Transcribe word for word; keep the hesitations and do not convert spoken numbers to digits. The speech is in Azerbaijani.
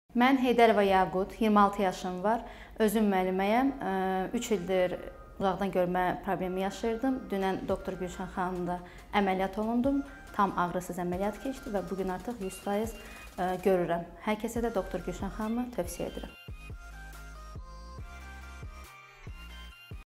Mən Heydərova Yaqut, iyirmi altı yaşım var. Özüm müəlliməyəm. üç ildir uzaqdan görmə problemi yaşayırdım. Dünən doktor Gülşən xanımda əməliyyat olundum. Tam ağrısız əməliyyat keçdi və bu gün artıq yüz faiz görürəm. Hər kəsə də doktor Gülşən xanımı tövsiyə edirəm.